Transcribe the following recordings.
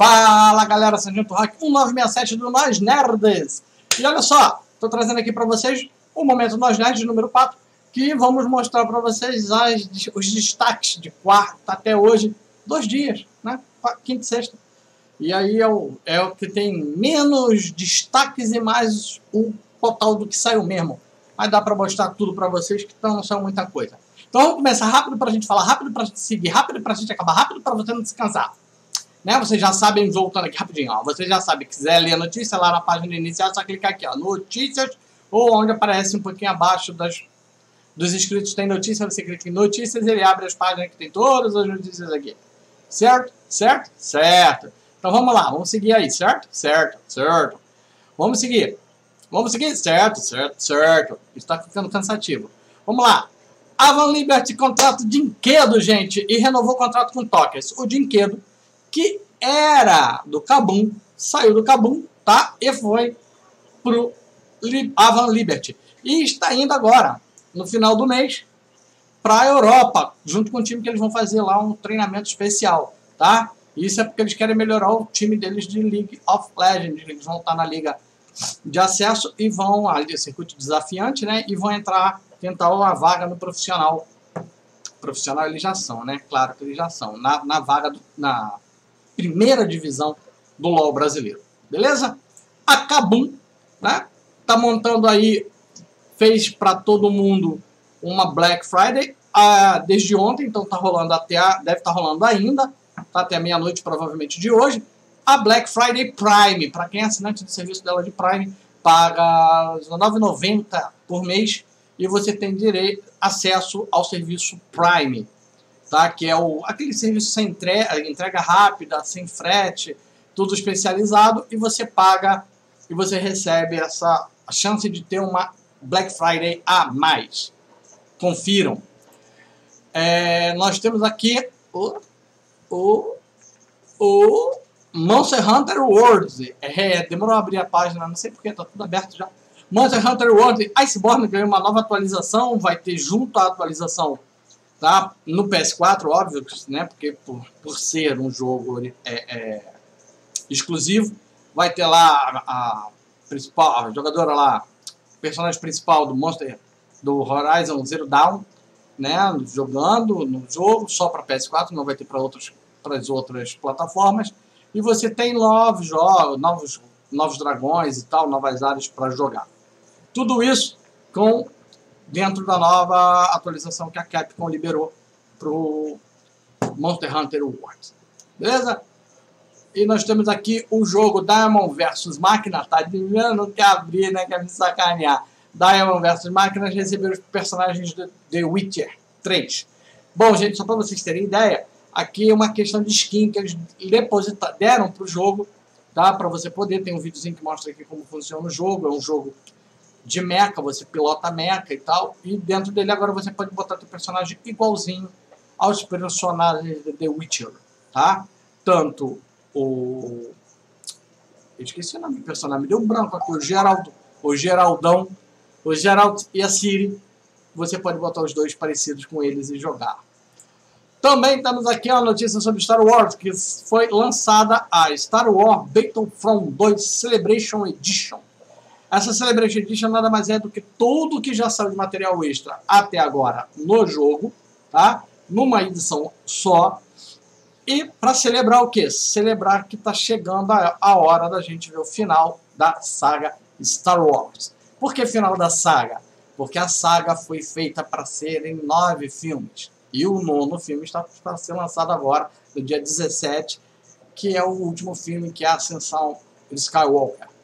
Fala galera, Sargento Rock 1967 do Nós Nerds. E olha só, estou trazendo aqui para vocês o Momento Nós Nerds número 4, que vamos mostrar para vocês os destaques de quarta até hoje, 2 dias, né? Quinta e sexta. E aí é o que tem menos destaques e mais o total do que saiu mesmo. Mas dá para mostrar tudo para vocês, que não saiu muita coisa. Então vamos começar rápido para a gente falar, rápido para a gente seguir, rápido para a gente acabar, rápido para você não descansar. Né? Vocês já sabem, voltando aqui rapidinho, ó, vocês já sabem, quiser ler a notícia lá na página inicial, é só clicar aqui, ó, notícias, ou onde aparece um pouquinho abaixo dos inscritos tem notícia, você clica em notícias e ele abre as páginas que tem todas as notícias aqui. Certo? Certo? Certo. Então vamos lá, vamos seguir aí, certo? Certo, certo. Vamos seguir. Vamos seguir? Certo, certo, certo. Está ficando cansativo. Vamos lá. Avan Liberty contrato Dinquedo, gente, e renovou o contrato com Tokers. O Dinquedo, que era do Kabum, saiu do Kabum, tá? E foi pro Avan Liberty. E está indo agora, no final do mês, para a Europa, junto com o time que eles vão fazer lá um treinamento especial, tá? Isso é porque eles querem melhorar o time deles de League of Legends. Eles vão estar na liga de acesso e vão ali, circuito desafiante, né? E vão tentar uma vaga no profissional. Profissional eles já são, né? Claro que eles já são. Na vaga, na primeira divisão do LoL brasileiro. Beleza? A Kabum, né? Tá montando aí, fez para todo mundo uma Black Friday desde ontem, então tá rolando deve estar rolando ainda, tá até meia-noite provavelmente de hoje. A Black Friday Prime, para quem é assinante do serviço dela de Prime, paga R$ 9,90 por mês e você tem acesso ao serviço Prime, tá? Que é aquele serviço sem entrega rápida, sem frete, tudo especializado, e você paga e você recebe a chance de ter uma Black Friday a mais. Confiram. Nós temos aqui o Monster Hunter World. Demorou a abrir a página, não sei porque, tá tudo aberto já. Monster Hunter World Iceborne ganhou uma nova atualização, vai ter junto à atualização, tá? No PS4, óbvio, né? Porque por ser um jogo exclusivo, vai ter lá a jogadora lá, o personagem principal do Horizon Zero Dawn, né? Jogando no jogo, só para PS4, não vai ter para as outras plataformas. E você tem novos jogos, novos dragões e tal, novas áreas para jogar. Tudo isso dentro da nova atualização que a Capcom liberou pro Monster Hunter World. Beleza? E nós temos aqui o jogo Diamond vs Máquina, tá? Não quer abrir, né? Quer me sacanear. Diamond vs Máquina recebeu os personagens de The Witcher 3. Bom, gente, só para vocês terem ideia, aqui é uma questão de skin que eles deram pro jogo, tá? Para você poder, tem um videozinho que mostra aqui como funciona o jogo. É um jogo de mecha, você pilota mecha e tal, e dentro dele agora você pode botar teu personagem igualzinho aos personagens de The Witcher, tá? Tanto eu esqueci o nome do personagem, me deu um branco aqui, o Geraldão, o Geralt e a Ciri, você pode botar os dois parecidos com eles e jogar. Também temos aqui uma notícia sobre Star Wars, que foi lançada a Star Wars Battlefront 2 Celebration Edition. Essa Celebration Edition nada mais é do que tudo que já saiu de material extra até agora no jogo, tá? Numa edição só. E para celebrar o quê? Celebrar que está chegando a hora da gente ver o final da saga Star Wars. Por que final da saga? Porque a saga foi feita para ser em 9 filmes. E o 9º filme está para ser lançado agora, no dia 17, que é o último filme, que é a Ascensão de Skywalker.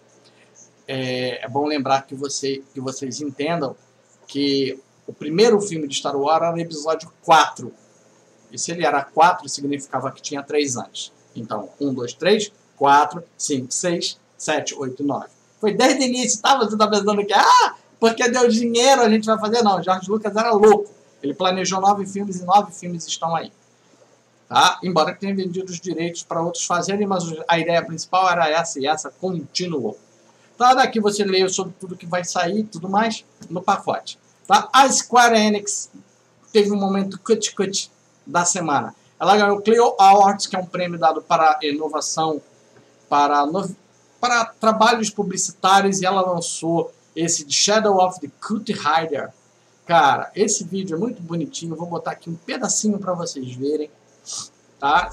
É bom lembrar que vocês entendam que o primeiro filme de Star Wars era o episódio 4. E se ele era 4, significava que tinha 3 antes. Então, 1, 2, 3, 4, 5, 6, 7, 8, 9. Foi desde o início, tá? Você tá pensando que, porque deu dinheiro a gente vai fazer? Não, George Lucas era louco. Ele planejou 9 filmes e 9 filmes estão aí. Tá? Embora tenha vendido os direitos para outros fazerem, mas a ideia principal era essa e essa continuou. Tá? Daqui você lê sobre tudo que vai sair e tudo mais no pacote. Tá? A Square Enix teve um momento cut da semana. Ela ganhou o Clio Awards, que é um prêmio dado para inovação para trabalhos publicitários, e ela lançou esse de Shadow of the Cut Rider. Cara, esse vídeo é muito bonitinho, vou botar aqui um pedacinho para vocês verem, tá?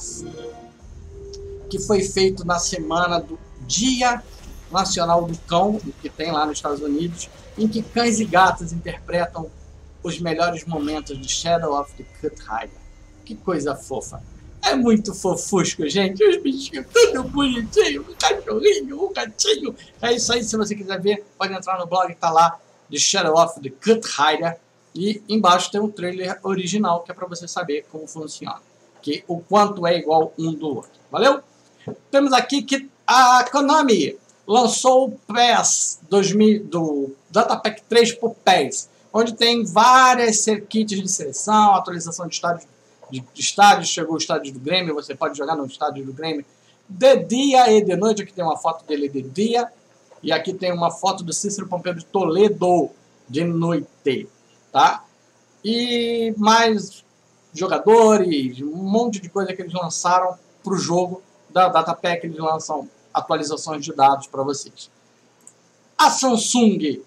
Que foi feito na semana do Dia Nacional do Cão, que tem lá nos Estados Unidos, em que cães e gatos interpretam os melhores momentos de Shadow of the Cut Rider. Que coisa fofa. É muito fofusco, gente. Os bichinhos tudo bonitinho, o cachorrinho, o gatinho. É isso aí, se você quiser ver, pode entrar no blog, tá lá, de Shadow of the Cut Rider. E embaixo tem um trailer original, que é para você saber como funciona. Que o quanto é igual um do outro. Valeu? Temos aqui que a Konami lançou o PES 2000, do Datapack 3 para o PES, onde tem várias kits de seleção, atualização de estádios, chegou o estádio do Grêmio, você pode jogar no estádio do Grêmio de dia e de noite. Aqui tem uma foto dele de dia, e aqui tem uma foto do Cícero Pompeu de Toledo de noite, tá? E mais jogadores, um monte de coisa que eles lançaram para o jogo da Datapack. Eles lançam atualizações de dados para vocês. A Samsung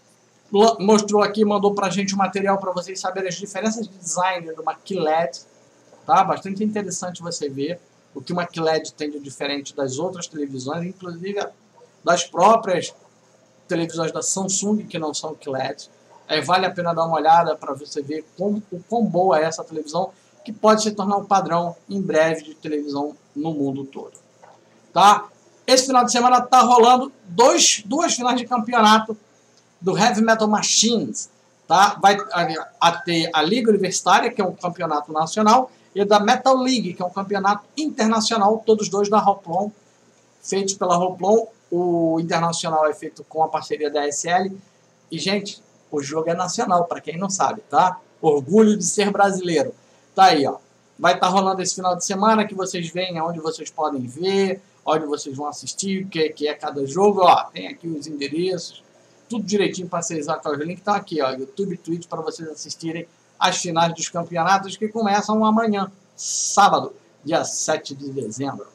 mostrou aqui, mandou pra gente o material para vocês saberem as diferenças de design de uma QLED, tá? Bastante interessante você ver o que uma QLED tem de diferente das outras televisões, inclusive das próprias televisões da Samsung que não são QLED. Vale a pena dar uma olhada para você ver o quão boa é essa televisão, que pode se tornar um padrão em breve de televisão no mundo todo, tá? Esse final de semana tá rolando duas finais de campeonato do Heavy Metal Machines, tá? Vai ter a Liga Universitária, que é um campeonato nacional, e da Metal League, que é um campeonato internacional, todos dois da Hoplon, feitos pela Hoplon. O internacional é feito com a parceria da SL. E, gente, o jogo é nacional, para quem não sabe, tá? Orgulho de ser brasileiro. Tá aí, ó. Vai estar rolando esse final de semana, que vocês veem onde vocês podem ver, onde vocês vão assistir, o que é cada jogo. Ó, tem aqui os endereços, tudo direitinho para vocês usar. Os links estão aqui, ó, YouTube e Twitch, para vocês assistirem as finais dos campeonatos que começam amanhã, sábado, dia 7 de dezembro.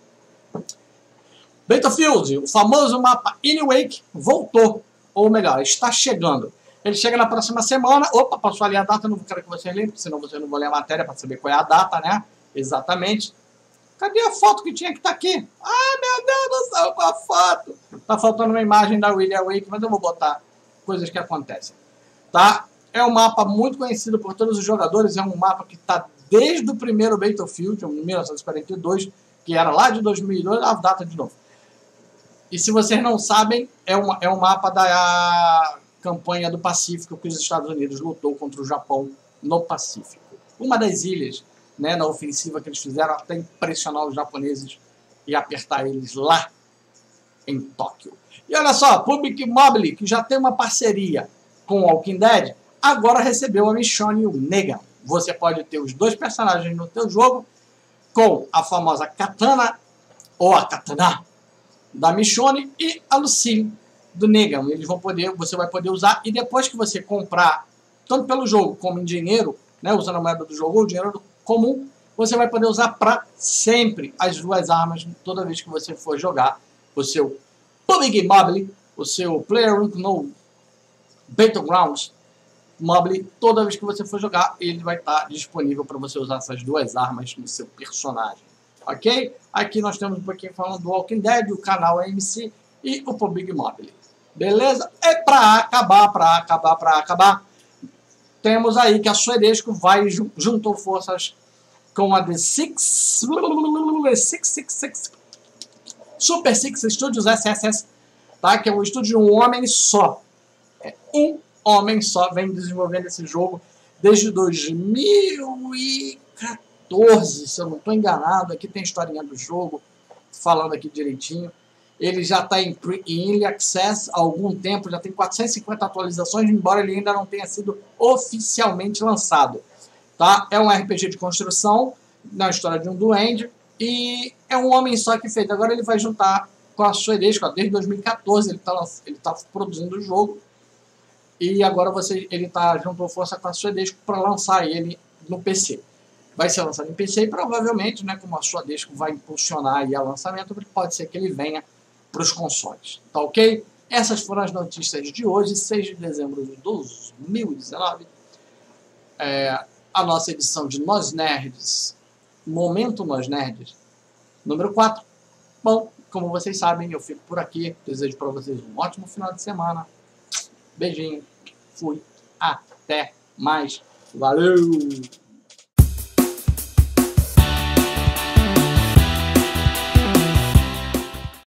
Battlefield, o famoso mapa Inwake, voltou, ou melhor, está chegando. Ele chega na próxima semana. Opa, passou ali a data, não quero que vocês leiam, senão vocês não vão ler a matéria para saber qual é a data, né? Exatamente. Cadê a foto que tinha que estar aqui? Ah, meu Deus do céu, com a foto! Tá faltando uma imagem da William Wake, mas eu vou botar coisas que acontecem, tá? É um mapa muito conhecido por todos os jogadores, é um mapa que está desde o primeiro Battlefield, em 1942, que era lá de 2002, a data de novo. E se vocês não sabem, é um mapa da campanha do Pacífico, que os Estados Unidos lutou contra o Japão no Pacífico. Uma das ilhas, né, na ofensiva que eles fizeram, até impressionar os japoneses e apertar eles lá em Tóquio. E olha só, Public Mobile, que já tem uma parceria com o Walking Dead, agora recebeu a Michonne e o Negan. Você pode ter os dois personagens no teu jogo, com a famosa Katana, ou a Katana, da Michonne, e a Lucille do Negan. Você vai poder usar, e depois que você comprar, tanto pelo jogo como em dinheiro, né, usando a moeda do jogo ou o dinheiro comum, você vai poder usar para sempre as duas armas toda vez que você for jogar o seu PUBG Mobile, o seu PlayerUnknown's Battlegrounds Mobile. Toda vez que você for jogar, ele vai estar disponível para você usar essas duas armas no seu personagem. Ok? Aqui nós temos um pouquinho falando do Walking Dead, o canal AMC e o PUBG Mobile. Beleza? E para acabar, temos aí que a Suedesco juntou forças com a The Super Six Studios SSS, tá? Que é um estúdio de um homem só. É um homem só, vem desenvolvendo esse jogo desde 2014, se eu não estou enganado. Aqui tem a historinha do jogo, falando aqui direitinho. Ele já está em Early Access há algum tempo, já tem 450 atualizações, embora ele ainda não tenha sido oficialmente lançado. Tá? É um RPG de construção, na história de um duende, e é um homem só que fez. Agora ele vai juntar com a Suedesco, desde 2014 ele tá produzindo o jogo, e agora ele juntou força com a Suedesco para lançar ele no PC. vai ser lançado em PC e provavelmente, né, como a sua Disco vai impulsionar aí o lançamento, pode ser que ele venha para os consoles, tá ok? Essas foram as notícias de hoje, 6 de dezembro de 2019. A nossa edição de Nós Nerds, Momento Nós Nerds, número 4. Bom, como vocês sabem, eu fico por aqui. Desejo para vocês um ótimo final de semana. Beijinho, fui, até mais, valeu!